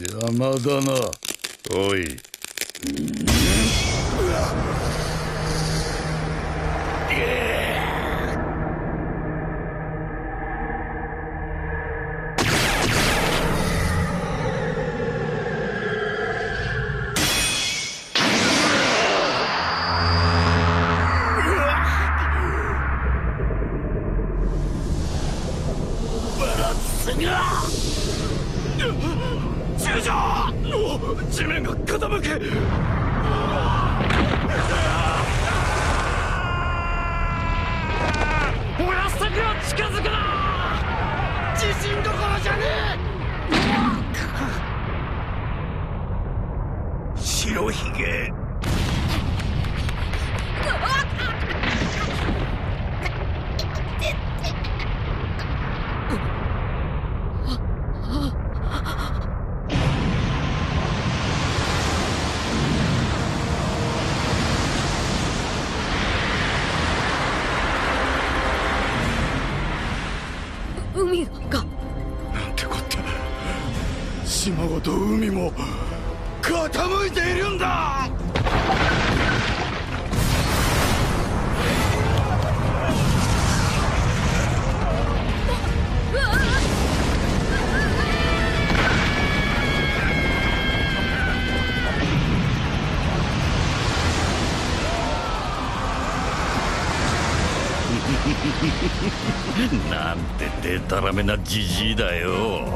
邪魔だな。おい。 中将！地面が傾け。燃やす時は近づくな。地震どころじゃねえ。白ひげ。 海がなんてこった。島ごと海も傾いているんだ。なんてでたらめなじじいだよ。